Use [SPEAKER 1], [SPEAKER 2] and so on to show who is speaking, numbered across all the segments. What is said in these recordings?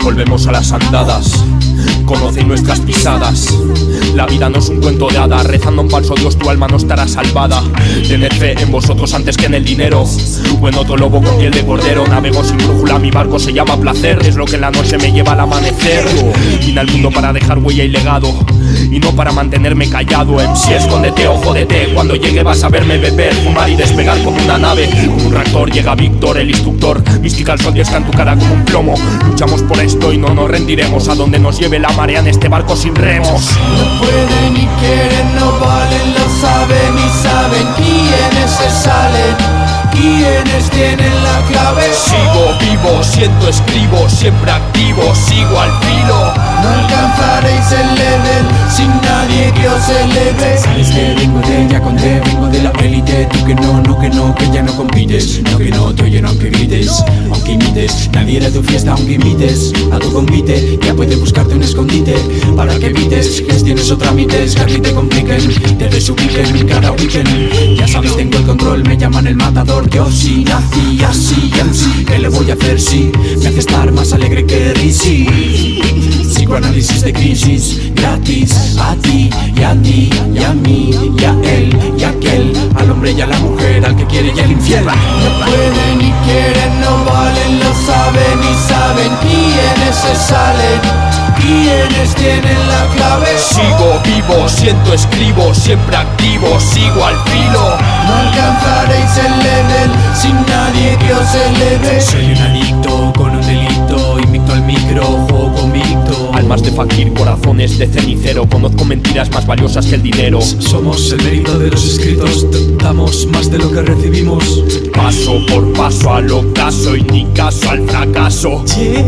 [SPEAKER 1] Volvemos a las andadas, conocen nuestras pisadas. La vida no es un cuento de hadas, rezando a un falso Dios tu alma no estará salvada. Tened fe en vosotros antes que en el dinero, o en otro lobo con piel de cordero. Navego sin brújula, mi barco se llama placer, es lo que en la noche me lleva al amanecer. Vine al mundo para dejar huella y legado, y no para mantenerme callado. MC, escóndete o jódete, cuando llegue vas a verme beber, fumar y despegar como una nave. Como un reactor llega Víctor, el instructor, Mystical Soldier está en tu cara como un plomo. Luchamos por esto y no nos rendiremos, a donde nos lleve la marea en este barco sin remos.
[SPEAKER 2] No pueden ni quieren, no valen, lo saben y saben quiénes se salen, quiénes tienen la clave.
[SPEAKER 1] Sigo vivo, siento, escribo, siempre activo, sigo al filo.
[SPEAKER 2] No alcanzaréis el level sin nadie que os eleve.
[SPEAKER 3] Sabes que vengo de ella con D, vengo de la élite. Tú que no, que ya no compites. No que no, te oyen aunque grites, aunque imites. Nadie era tu fiesta aunque imites. A tu convite, ya puede buscarte un escondite, para que evites gestiones o trámites que a ti te compliquen, te desubiquen cada weekend. Ya sabes, tengo el control, me llaman el matador. Yo sí nací así, ¿qué le voy a hacer si me hace estar más alegre que Rizzi? Psicoanálisis de crisis, gratis, a ti y a ti y a mí y a él y a aquel, al hombre y a la mujer, al que quiere y al infiel.
[SPEAKER 2] No pueden ni quieren, no valen, lo saben y saben quiénes se salen, quiénes tienen la clave.
[SPEAKER 1] Sigo vivo, siento, escribo, siempre activo, sigo al filo.
[SPEAKER 2] No alcanzaréis el level sin nadie que os eleve.
[SPEAKER 3] Soy un adicto con un delito, invicto al micro, juego convicto.
[SPEAKER 1] Almas de fakir, corazones de cenicero, conozco mentiras más valiosas que el dinero.
[SPEAKER 3] Somos el mérito de los escritos, damos más de lo que recibimos.
[SPEAKER 1] Paso por paso al ocaso y ni caso al fracaso.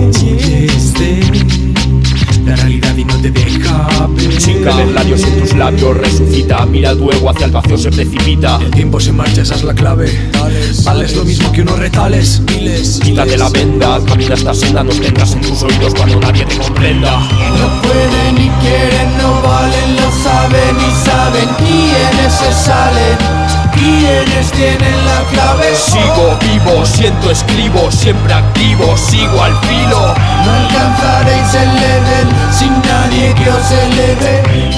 [SPEAKER 3] La realidad y no te deja ver.
[SPEAKER 1] Sin caer labios en tus labios resucita, mira tu ego hacia el vacío se precipita.
[SPEAKER 3] El tiempo se marcha, esa es la clave. Vales lo mismo que unos retales, miles.
[SPEAKER 1] Quítate la venda, camina esta senda, nos tendrás en tus oídos cuando nadie te comprenda.
[SPEAKER 2] No pueden ni quieren, no valen, lo saben y saben quiénes se salen, quiénes tienen la clave.
[SPEAKER 1] Sigo vivo, siento, escribo, siempre activo, sigo al filo.
[SPEAKER 2] No alcanzaréis el level sin nadie que os eleve.